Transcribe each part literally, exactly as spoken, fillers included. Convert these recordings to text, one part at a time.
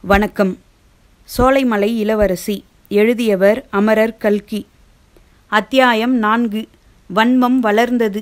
வணக்கம். சோலைமலை இளவரசி. எழுதியவர் அமரர் கல்கி. அத்தியாயம் நான்கு. வன்மம் வளர்ந்தது.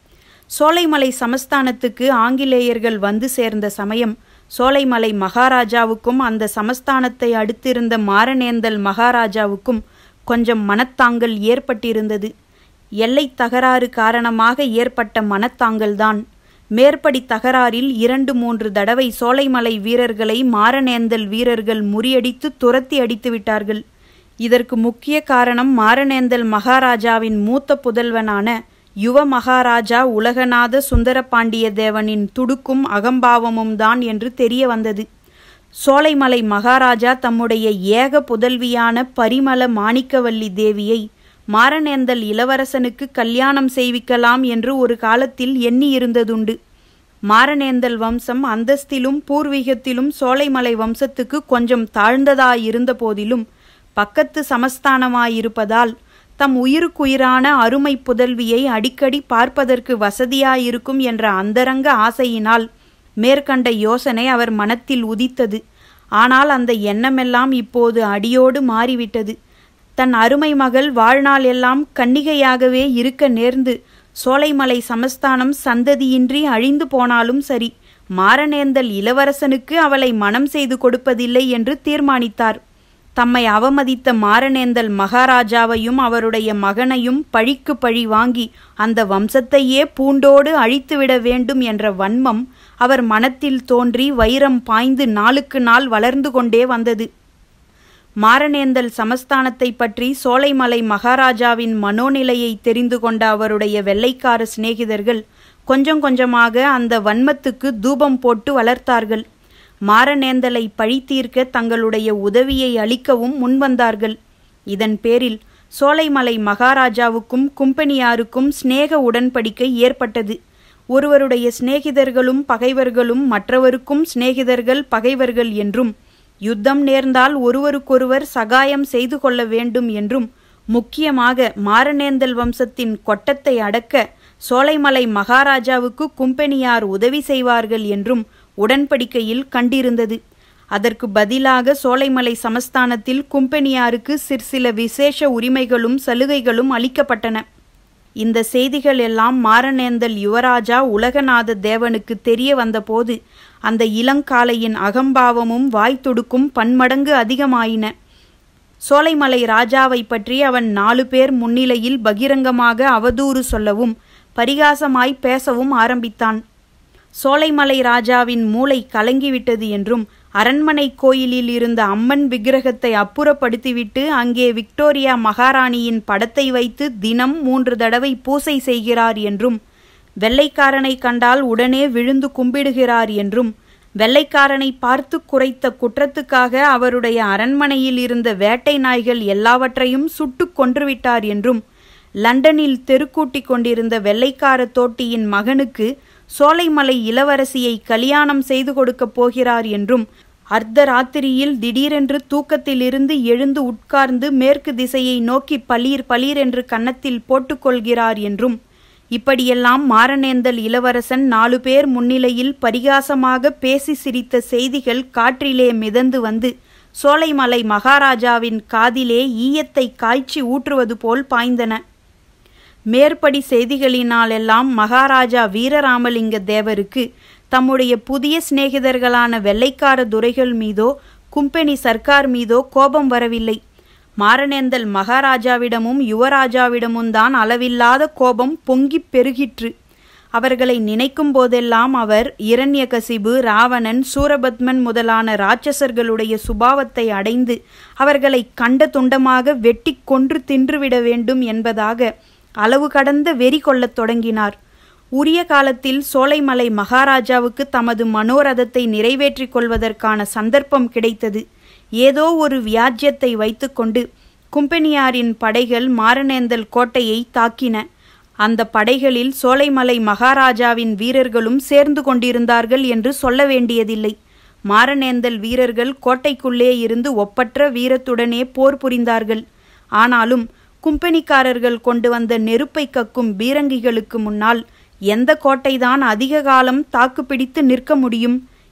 சோலைமலை சமஸ்தானத்துக்கு ஆங்கிலேயர்கள் வந்து சேர்ந்த சமயம் சோலைமலை மகாராஜாவுக்கும் அந்த சமஸ்தானத்தை அடுத்திருந்த மாரணேந்தல் மகாராஜாவுக்கும் கொஞ்சம் மனத்தாங்கல் ஏற்பட்டிருந்தது. எல்லை தகராறு காரணமாக ஏற்பட்ட மனத்தாங்கல்தான். மேற்படி தகராறில் இரண்டு மூன்று தடவை சோலைமலை வீரர்களை மாரணேந்தல் வீரர்கள் முறியடித்து துரத்தி அடித்து விட்டார்கள். இதற்கு முக்கிய காரணம் மாரணேந்தல் மகாராஜாவின் மூத்த புதல்வனான யுவ மகாராஜா உலகநாத சுந்தரபாண்டிய தேவனின் துடுக்கும் அகம்பாவமும் தான் என்று தெரிய வந்தது. சோலைமலை மகாராஜா தம்முடைய ஏக புதல்வியான பரிமள மாணிக்கவல்லி தேவியை மாரணேந்தல் இளவரசனுக்கு கல்யாணம் செய்விக்கலாம் என்று ஒரு காலத்தில் எண்ணியிருந்ததுண்டு. மாரணேந்தல் வம்சம் அந்தஸ்திலும் பூர்வீகத்திலும் சோலைமலை வம்சத்துக்கு கொஞ்சம் தாழ்ந்ததாயிருந்த போதிலும் பக்கத்து சமஸ்தானமாயிருப்பதால் தம் உயிருக்குயிரான அருமை புதல்வியை அடிக்கடி பார்ப்பதற்கு வசதியாயிருக்கும் என்ற அந்தரங்க ஆசையினால் மேற்கண்ட யோசனை அவர் மனத்தில் உதித்தது. ஆனால் அந்த எண்ணமெல்லாம் இப்போது அடியோடு மாறிவிட்டது. தன் அருமை மகள் வாழ்நாள் எல்லாம் கன்னிகையாகவே இருக்க நேர்ந்து சோலைமலை சமஸ்தானம் சந்ததியின்றி அழிந்து போனாலும் சரி, மாரணேந்தல் இளவரசனுக்கு அவளை மனம் செய்து கொடுப்பதில்லை என்று தீர்மானித்தார். தம்மை அவமதித்த மாரணேந்தல் மகாராஜாவையும் அவருடைய மகனையும் பழிக்கு பழி வாங்கி அந்த வம்சத்தையே பூண்டோடு அழித்துவிட வேண்டும் என்ற வன்மம் அவர் மனத்தில் தோன்றி வைரம் பாய்ந்து நாளுக்கு நாள் வளர்ந்து கொண்டே வந்தது. மாரணேந்தல் சமஸ்தானத்தை பற்றி சோலைமலை மகாராஜாவின் மனோநிலையை தெரிந்து கொண்ட அவருடைய வெள்ளைக்கார சிநேகிதர்கள் கொஞ்சம் கொஞ்சமாக அந்த வன்மத்துக்கு தூபம் போட்டு வளர்த்தார்கள். மாரணேந்தலை பழித்தீர்க்க தங்களுடைய உதவியை அளிக்கவும் முன்வந்தார்கள். இதன் பேரில் சோலைமலை மகாராஜாவுக்கும் கும்பெனியாருக்கும் சிநேக உடன்படிக்கை ஏற்பட்டது. ஒருவருடைய சிநேகிதர்களும் பகைவர்களும் மற்றவருக்கும் சிநேகிதர்கள் பகைவர்கள் என்றும், யுத்தம் நேர்ந்தால் ஒருவருக்கொருவர் சகாயம் செய்து கொள்ள வேண்டும் என்றும், முக்கியமாக மாரணேந்தல் வம்சத்தின் கொட்டத்தை அடக்க சோலைமலை மகாராஜாவுக்கு கும்பெனியார் உதவி செய்வார்கள் என்றும் உடன்படிக்கையில் கண்டிருந்தது. அதற்கு பதிலாக சோலைமலை சமஸ்தானத்தில் கும்பெனியாருக்கு சிற்சில விசேஷ உரிமைகளும் சலுகைகளும் அளிக்கப்பட்டன. இந்த செய்திகள் எல்லாம் மாரணேந்தல் யுவராஜா உலகநாத தேவனுக்கு தெரிய வந்தபோது அந்த இளங்காளையின் அகம்பாவமும் வாய்த்துடுக்கும் பன்மடங்கு அதிகமாயின. சோலைமலை ராஜாவை பற்றி அவன் நாலு பேர் முன்னிலையில் பகிரங்கமாக அவதூறு சொல்லவும் பரிகாசமாய் பேசவும் ஆரம்பித்தான். சோலைமலை ராஜாவின் மூளை கலங்கிவிட்டது என்றும், அரண்மனை கோயிலில் இருந்த அம்மன் விக்கிரகத்தை அப்புறப்படுத்திவிட்டு அங்கே விக்டோரியா மகாராணியின் படத்தை வைத்து தினம் மூன்று தடவை பூசை செய்கிறார் என்றும், வெள்ளைக்காரனை கண்டால் உடனே விழுந்து கும்பிடுகிறார் என்றும், வெள்ளைக்காரனை பார்த்து குறைத்த குற்றத்துக்காக அவருடைய அரண்மனையில் இருந்த வேட்டை நாய்கள் எல்லாவற்றையும் சுட்டு கொன்றுவிட்டார் என்றும், லண்டனில் தெருக்கூட்டிக் கொண்டிருந்த வெள்ளைக்கார தோட்டியின் மகனுக்கு சோலைமலை இளவரசியை கல்யாணம் செய்து கொடுக்கப் போகிறார் என்றும், அர்த்த ராத்திரியில் திடீரென்று தூக்கத்திலிருந்து எழுந்து உட்கார்ந்து மேற்கு திசையை நோக்கி பளீர் பளீர் என்று கன்னத்தில் போட்டுக்கொள்கிறார் என்றும், இப்படியெல்லாம் மாரணேந்தல் இளவரசன் நாலு பேர் முன்னிலையில் பரிகாசமாக பேசி சிரித்த செய்திகள் காற்றிலே மிதந்து வந்து சோலைமலை மகாராஜாவின் காதிலே ஈயத்தை காய்ச்சி ஊற்றுவது போல் பாய்ந்தன. மேற்படி செய்திகளினாலெல்லாம் மகாராஜா வீரராமலிங்க தேவருக்கு தம்முடைய புதிய சிநேகிதர்களான வெள்ளைக்கார துரைகள் மீதோ கும்பெனி சர்க்கார் மீதோ கோபம் வரவில்லை. மாரணேந்தல் மகாராஜாவிடமும் யுவராஜாவிடமும் தான் அளவில்லாத கோபம் பொங்கிப் பெருகிற்று. அவர்களை நினைக்கும் போதெல்லாம் அவர் இரண்யகசிபு, ராவணன், சூரபத்மன் முதலான இராட்சசர்களுடைய சுபாவத்தை அடைந்து அவர்களை கண்ட துண்டமாக வெட்டி கொன்று தின்றுவிட வேண்டும் என்பதாக அளவு கடந்த வெறி கொள்ளத் தொடங்கினார். உரிய காலத்தில் சோலைமலை மகாராஜாவுக்கு தமது மனோரதத்தை நிறைவேற்றிக் கொள்வதற்கான சந்தர்ப்பம் கிடைத்தது. ஏதோ ஒரு வியாஜ்யத்தை வைத்துக்கொண்டு கும்பெனியாரின் படைகள் மாரணேந்தல் கோட்டையை தாக்கின. அந்த படைகளில் சோலைமலை மகாராஜாவின் வீரர்களும் சேர்ந்து கொண்டிருந்தார்கள் என்று சொல்ல வேண்டியதில்லை. மாரணேந்தல் வீரர்கள் கோட்டைக்குள்ளே இருந்து ஒப்பற்ற வீரத்துடனே போர் புரிந்தார்கள். ஆனாலும் கும்பெனிக்காரர்கள் கொண்டு வந்த நெருப்பை கக்கும் பீரங்கிகளுக்கு முன்னால் எந்த கோட்டைதான் அதிக காலம் தாக்குப்பிடித்து நிற்க முடியும்?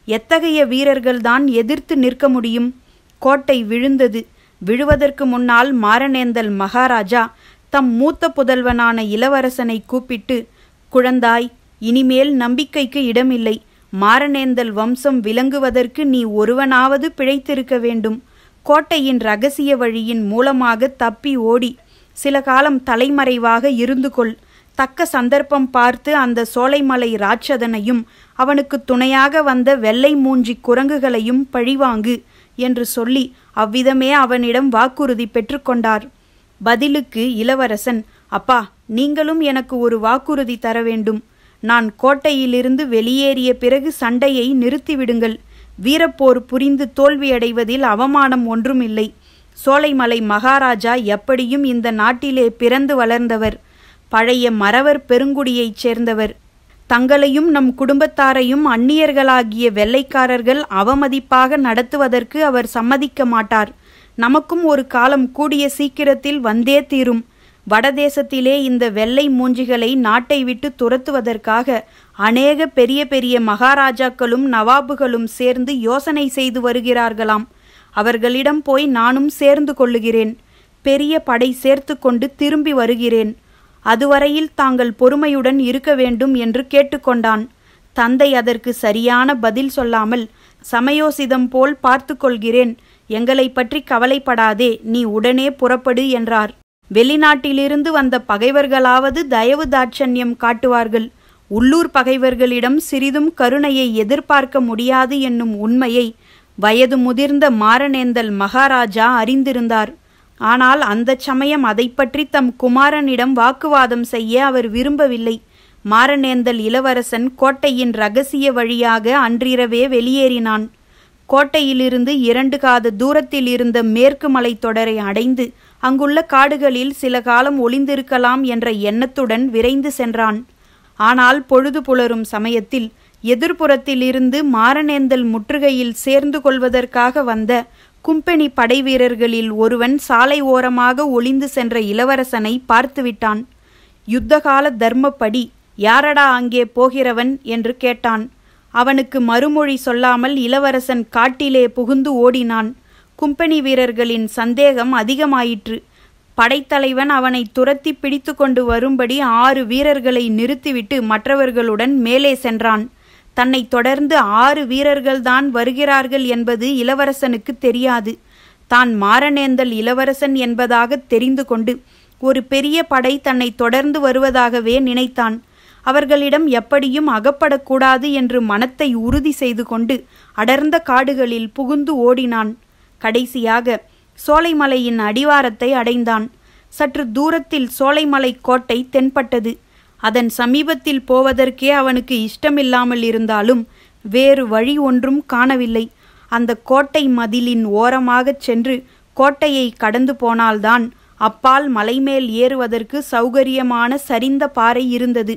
எத்தகைய வீரர்கள்தான் எதிர்த்து நிற்க முடியும்? கோட்டை விழுந்தது. விழுவதற்கு முன்னால் மாரணேந்தல் மகாராஜா தம் மூத்த புதல்வனான இளவரசனை கூப்பிட்டு, குழந்தாய், இனிமேல் நம்பிக்கைக்கு இடமில்லை. மாரணேந்தல் வம்சம் விளங்குவதற்கு நீ ஒருவனாவது பிழைத்திருக்க வேண்டும். கோட்டையின் இரகசிய வழியின் மூலமாக தப்பி ஓடி சில காலம் தலைமறைவாக இருந்து கொள். தக்க சந்தர்ப்பம் பார்த்து அந்த சோலைமலை ராட்சதனையும் அவனுக்கு துணையாக வந்த வெள்ளை மூஞ்சி குரங்குகளையும் பழிவாங்கு என்று சொல்லி அவ்விதமே அவனிடம் வாக்குறுதி பெற்றுக்கொண்டார். பதிலுக்கு இளவரசன், அப்பா, நீங்களும் எனக்கு ஒரு வாக்குறுதி தர வேண்டும். நான் கோட்டையிலிருந்து வெளியேறிய பிறகு சண்டையை நிறுத்திவிடுங்கள். வீரப்போர் புரிந்து தோல்வியடைவதில் அவமானம் ஒன்றுமில்லை. சோலைமலை மகாராஜா எப்படியும் இந்த நாட்டிலே பிறந்து வளர்ந்தவர். பழைய மறவர் பெருங்குடியைச் சேர்ந்தவர். தங்களையும் நம் குடும்பத்தாரையும் அந்நியர்களாகிய வெள்ளைக்காரர்கள் அவமதிப்பாக நடத்துவதற்கு அவர் சம்மதிக்க மாட்டார். நமக்கும் ஒரு காலம் கூடிய சீக்கிரத்தில் வந்தே தீரும். வடதேசத்திலே இந்த வெள்ளை மூஞ்சிகளை நாட்டை விட்டு துரத்துவதற்காக அநேக பெரிய பெரிய மகாராஜாக்களும் நவாபுகளும் சேர்ந்து யோசனை செய்து வருகிறார்களாம். அவர்களிடம் போய் நானும் சேர்ந்து கொள்ளுகிறேன். பெரிய படை சேர்த்து கொண்டு திரும்பி வருகிறேன். அதுவரையில் தாங்கள் பொறுமையுடன் இருக்க வேண்டும் என்று கேட்டுக்கொண்டான். தந்தை அதற்கு சரியான பதில் சொல்லாமல், சமயோசிதம் போல் பார்த்து கொள்கிறேன், எங்களை பற்றி கவலைப்படாதே, நீ உடனே புறப்படு என்றார். வெளிநாட்டிலிருந்து வந்த பகைவர்களாவது தயவு தாட்சண்யம் காட்டுவார்கள். உள்ளூர் பகைவர்களிடம் சிறிதும் கருணையை எதிர்பார்க்க முடியாது என்னும் உண்மையை வயது முதிர்ந்த மாரணேந்தல் மகாராஜா அறிந்திருந்தார். ஆனால் அந்த சமயம் அதை பற்றி தம் குமாரனிடம் வாக்குவாதம் செய்ய அவர் விரும்பவில்லை. மாரணேந்தல் இளவரசன் கோட்டையின் இரகசிய வழியாக அன்றிரவே வெளியேறினான். கோட்டையிலிருந்து இரண்டு காத தூரத்தில் இருந்த மேற்கு மலைத்தொடரை அடைந்து அங்குள்ள காடுகளில் சில காலம் ஒளிந்திருக்கலாம் என்ற எண்ணத்துடன் விரைந்து சென்றான். ஆனால் பொழுது புலரும் சமயத்தில் எதிர்ப்புறத்திலிருந்து மாரணேந்தல் முற்றுகையில் சேர்ந்து கொள்வதற்காக வந்த கும்பெனி படை வீரர்களில் ஒருவன் சாலை ஓரமாக ஒளிந்து சென்ற இளவரசனை பார்த்துவிட்டான். யுத்தகால தர்மப்படி, யாரடா அங்கே போகிறவன் என்று கேட்டான். அவனுக்கு மறுமொழி சொல்லாமல் இளவரசன் காட்டிலே புகுந்து ஓடினான். கும்பெனி வீரர்களின் சந்தேகம் அதிகமாயிற்று. படைத்தலைவன் அவனை துரத்தி பிடித்து கொண்டு வரும்படி ஆறு வீரர்களை நிறுத்திவிட்டு மற்றவர்களுடன் மேலே சென்றான். தன்னை தொடர்ந்து ஆறு வீரர்கள்தான் வருகிறார்கள் என்பது இளவரசனுக்கு தெரியாது. தான் மாரணேந்தல் இளவரசன் என்பதாக தெரிந்து கொண்டு ஒரு பெரிய படை தன்னை தொடர்ந்து வருவதாகவே நினைத்தான். அவர்களிடம் எப்படியும் அகப்படக்கூடாது என்று மனத்தை உறுதி செய்து கொண்டு அடர்ந்த காடுகளில் புகுந்து ஓடினான். கடைசியாக சோலைமலையின் அடிவாரத்தை அடைந்தான். சற்று தூரத்தில் சோலைமலை கோட்டை தென்பட்டது. அதன் சமீபத்தில் போவதற்கே அவனுக்கு இஷ்டமில்லாமல் இருந்தாலும் வேறு வழி ஒன்றும் காணவில்லை. அந்த கோட்டை மதிலின் ஓரமாகச் சென்று கோட்டையை கடந்து போனால்தான் அப்பால் மலைமேல் ஏறுவதற்கு சௌகரியமான சரிந்த பாறை இருந்தது.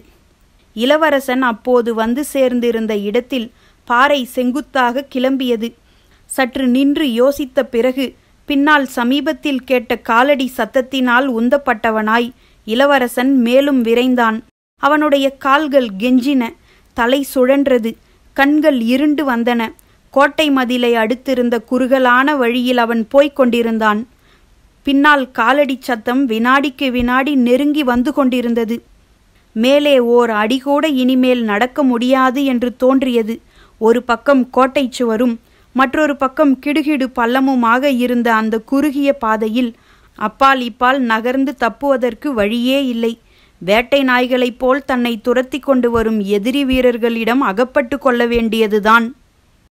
இளவரசன் அப்போது வந்து சேர்ந்திருந்த இடத்தில் பாறை செங்குத்தாக கிளம்பியது. சற்று நின்று யோசித்த பிறகு பின்னால் சமீபத்தில் கேட்ட காலடி சத்தத்தினால் உந்தப்பட்டவனாய் இளவரசன் மேலும் விரைந்தான். அவனுடைய கால்கள் கெஞ்சின, தலை சுழன்றது, கண்கள் இருண்டு வந்தன. கோட்டை மதிலை அடுத்திருந்த குறுகலான வழியில் அவன் போய்க் கொண்டிருந்தான். பின்னால் காலடி சத்தம் வினாடிக்கு வினாடி நெருங்கி வந்து கொண்டிருந்தது. மேலே ஓர் அடிகூட இனிமேல் நடக்க முடியாது என்று தோன்றியது. ஒரு பக்கம் கோட்டை சுவரும் மற்றொரு பக்கம் கிடுகிடு பள்ளமுமாக இருந்த அந்த குறுகிய பாதையில் அப்பால் இப்பால் நகர்ந்து தப்புவதற்கு வழியே இல்லை. வேட்டை நாய்களைப் போல் தன்னை துரத்தி கொண்டு வரும் எதிரி வீரர்களிடம் அகப்பட்டு கொள்ள வேண்டியதுதான்.